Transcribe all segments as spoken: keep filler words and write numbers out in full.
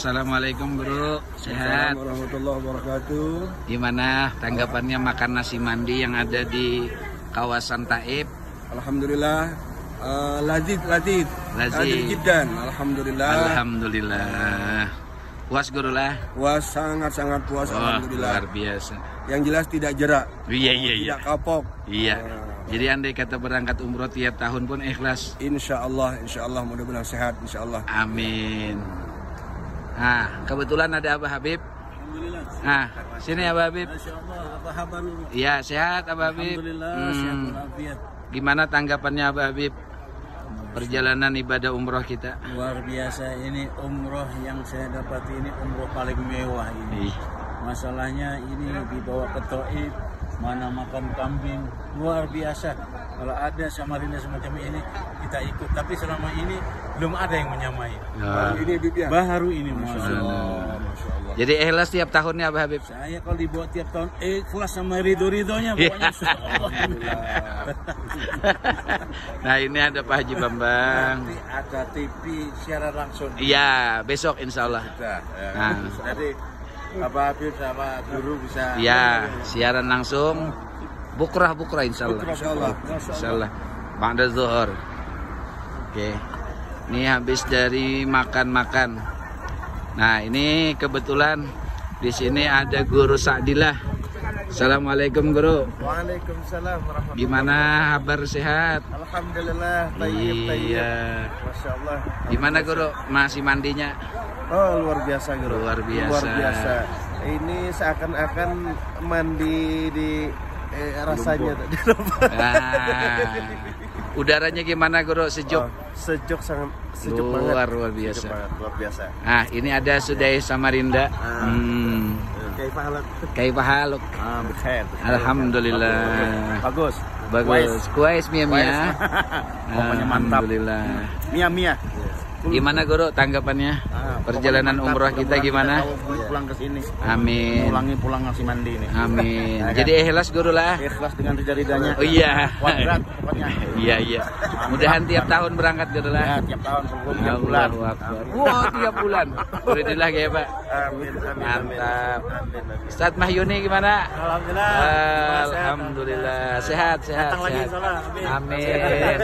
Assalamualaikum Guru, sehat? Warahmatullahi wabarakatuh. Gimana tanggapannya makan nasi mandi yang ada di kawasan Taib? Alhamdulillah, uh, lazid, lazid, lazid jiddan. Alhamdulillah. Alhamdulillah. Puas Guru lah? Puas, sangat-sangat puas. Oh, alhamdulillah. luar biasa. Yang jelas tidak jerak. Iya iya iya. Tidak kapok. Iya. Jadi andai kata berangkat umroh tiap tahun pun ikhlas. Insya Allah, insya Allah mudah-mudahan sehat, insya Allah. Amin. Nah, kebetulan ada Abah Habib. Alhamdulillah. Nah, sini Abah Habib. Masya Allah, apa kabar lu? Iya, sehat Abah Habib. Alhamdulillah, Hmm. sehat walafiat. Gimana tanggapannya Abah Habib? Perjalanan ibadah umroh kita. Luar biasa, ini umroh yang saya dapat ini umroh paling mewah ini. Ih. Masalahnya ini dibawa ke Taib, mana makan kambing, luar biasa. Kalau ada Samarinda semacam ini kita ikut, tapi selama ini belum ada yang menyamai. Nah. Ini Bibia. Baru ini, masya Masya Allah. Allah, masya Allah. Jadi ikhlas tiap tahunnya Abah Habib. Saya kalau dibawa tiap tahun ikhlas sama ridho-ridhonya pokoknya. Alhamdulillah. Nah ini ada Pak Haji Bambang. Nanti ada T V siaran langsung. Iya besok insya Allah. Bisa, ya. Nah. Jadi Bapak Habib sama guru bisa. Iya siaran langsung. Bukrah bukrah insya Allah. Insya Allah. Insya Allah. Ba'da zuhur. Oke. Ini habis dari makan-makan. Nah ini kebetulan di sini ada Guru Sa'dillah. Assalamualaikum Guru. Waalaikumsalam warahmatullahi. Gimana kabar sehat? Alhamdulillah. Tayyib, tayyib. Iya. Masya Allah. Gimana Guru masih mandinya? Oh luar biasa guru. Luar biasa. Luar biasa. Ini seakan-akan mandi di eh, rasanya tadi. Nah, udaranya gimana Guru? Sejuk? Oh, sejuk sangat sejuk Luar, banget. luar biasa. Sejuk banget, luar biasa. Nah, ini ada Sudai Samarinda. Hmm. Kayak pahalak. Kaifah haluk? Ah, bekhair. Alhamdulillah. Bagus. Bagus. Kuais Mia Mia. Pokoknya mantap. Alhamdulillah. Mia Mia. Gimana Guru tanggapannya? Ah, Perjalanan pokoknya umroh mantap. kita Mudah-mudahan gimana? kita tahu pulang ke sini. Amin. Ulangi pulang ngasih mandi ini. Amin. Ya kan? Jadi ikhlas Guru lah. Ikhlas dengan ridha-ridhanya. Oh iya. Kuadrat pokoknya. Iya iya. Mudahan tiap tahun berangkat Guru Ya, lah. tiap tahun sebelum tiap bulan. Allahu Akbar. Wah, tiap bulan. Alhamdulillah ya, Pak. Amin, amin, Mantap. amin, amin. Ustaz Mahyuni gimana? Alhamdulillah. Alhamdulillah. Sehat, sehat, Datang lagi sehat. insyaallah. Amin. Amin.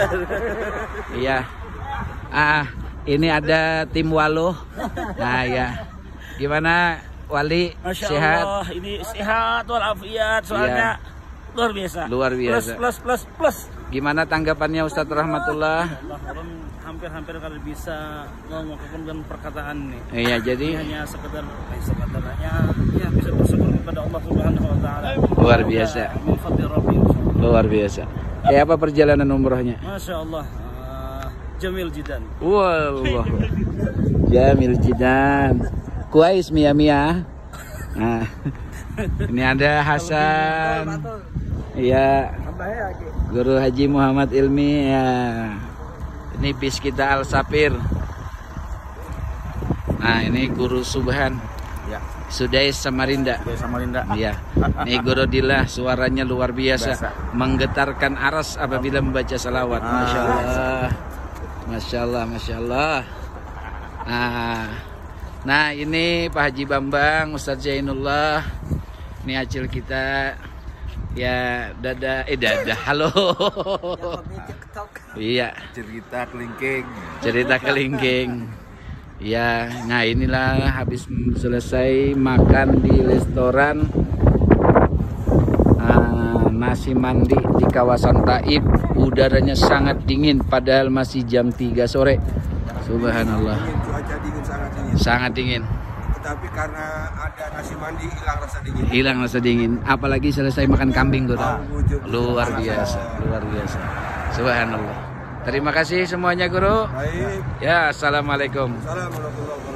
Iya. Ah, ini ada tim Waluh. Nah, ya. Gimana Wali? Masya Sehat? Allah, ini sehat walafiat soalnya luar biasa. Luar biasa. Plus plus plus plus. Gimana tanggapannya Ustadz Rahmatullah? Allah, orang hampir-hampir kalau bisa mengungkapkan dengan perkataan nih. Iya, jadi Ini hanya sekedar eh, sekedar ya, ya bisa bersyukur kepada Allah Subhanahu wa taala. Luar biasa. Min fadli Rabbi. luar biasa. Kayak apa perjalanan umrohnya? Masya Allah. Uh, Jamil Jidan. Wallah. Jamil Jidan. Kuais Mia Mia. Nah, ini ada Hasan. Iya. Guru Haji Muhammad Ilmi ya. Ini bis kita Al Sapir. Nah, ini Guru Subhan. Ya. Sudais Samarinda. Dari Samarinda. Iya. Ini Guru Dilah, suaranya luar biasa, Biasa. menggetarkan aras apabila membaca salawat. Masya Allah, Masya Allah, Masya Allah. Nah, nah ini Pak Haji Bambang, Ustadz Zainullah. Ini acil kita. Ya, dada, eh dada, halo. Iya. Cerita kelingking. Cerita kelingking. Ya, nah inilah habis selesai makan di restoran uh, nasi mandi di kawasan Taib. Udaranya sangat dingin padahal masih jam tiga sore. Subhanallah. Cuaca dingin, sangat dingin. Sangat dingin. Tetapi karena ada nasi mandi hilang rasa dingin. Hilang rasa dingin. Apalagi selesai makan kambing tuh. Ah, wujud. Luar biasa, luar biasa. Subhanallah. Terima kasih semuanya Guru. Baik. Ya, assalamualaikum. Assalamualaikum warahmatullahi wabarakatuh.